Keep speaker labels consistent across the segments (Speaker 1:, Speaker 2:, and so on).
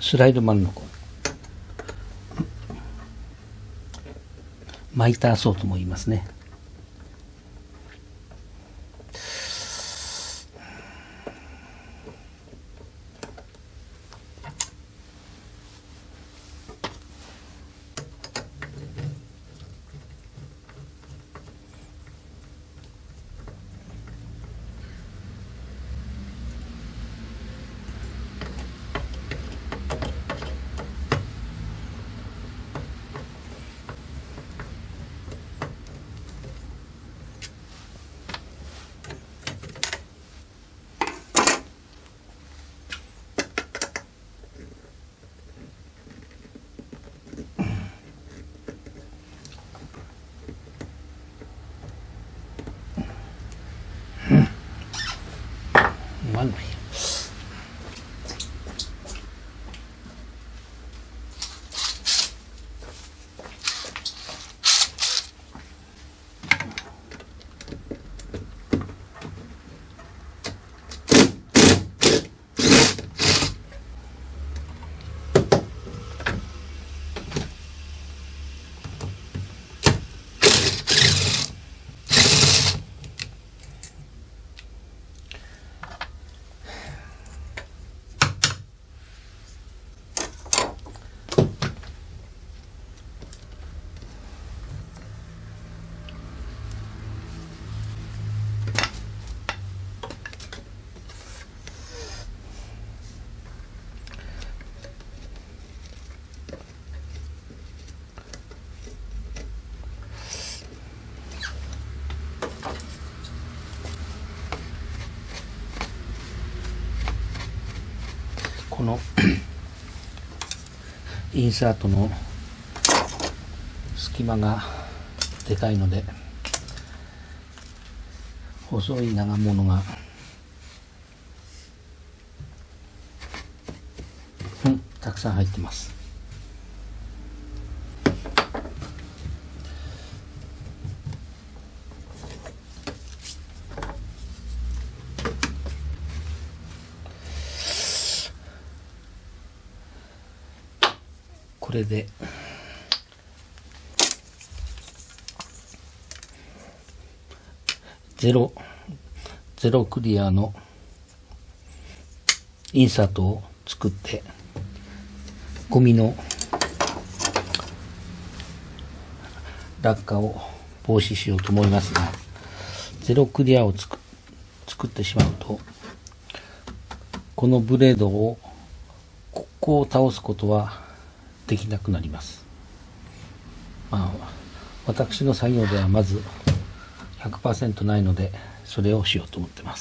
Speaker 1: スライドマンの子、マイターソーとも言いますね。まんない。このインサートの隙間がでかいので、細い長物がたくさん入ってます。これでゼロクリアのインサートを作ってゴミの落下を防止しようと思いますが、ゼロクリアを作ってしまうと、このブレードをここを倒すことはできなくなります。私の作業ではまず 100% ないので、それをしようと思ってます。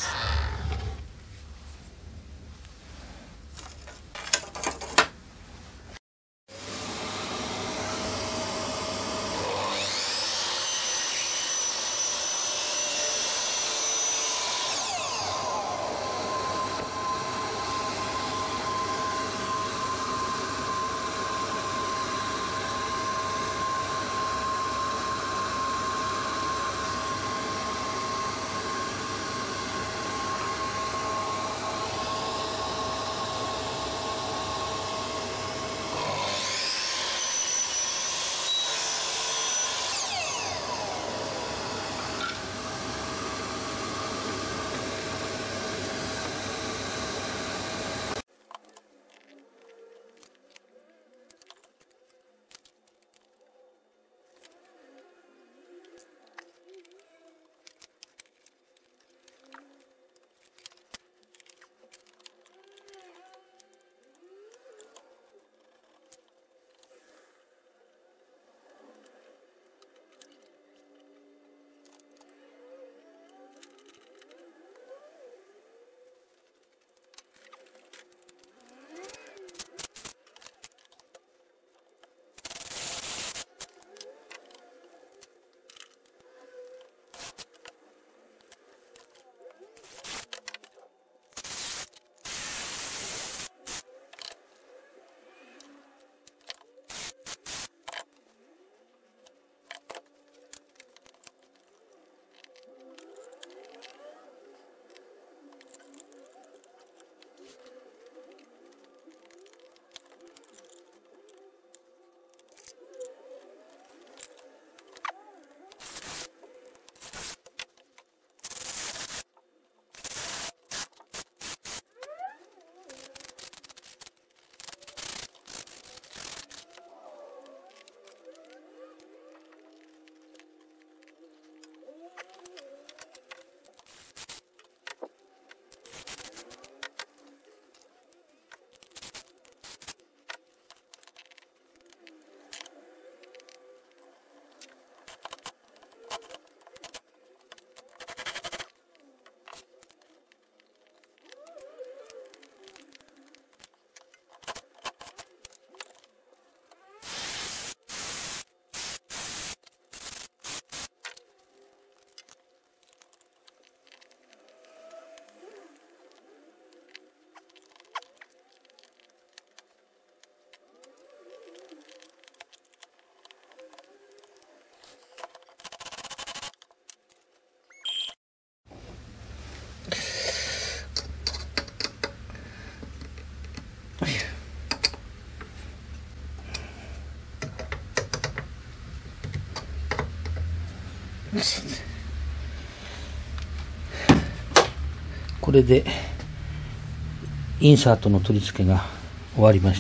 Speaker 1: これでインサートの取り付けが終わりました。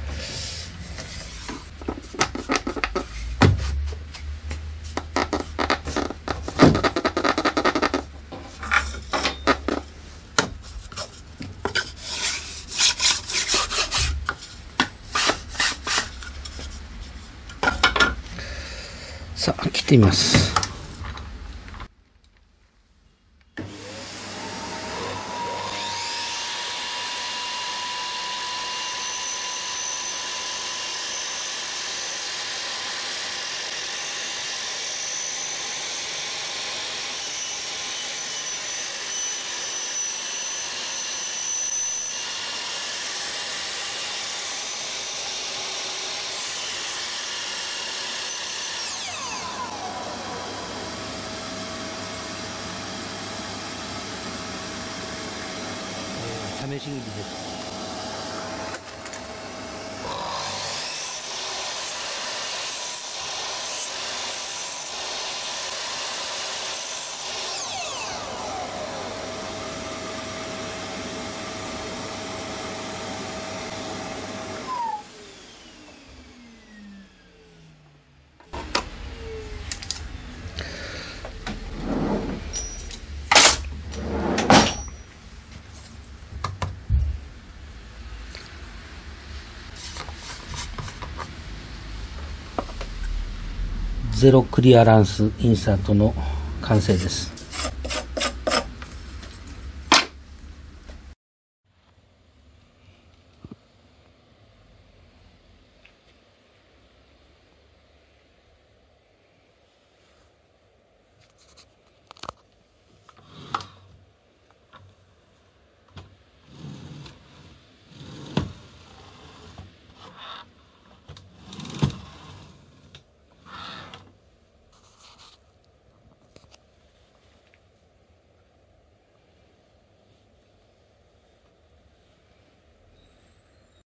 Speaker 1: さあ、切ってみます。試し切りです。ゼロクリアランスインサートの完成です。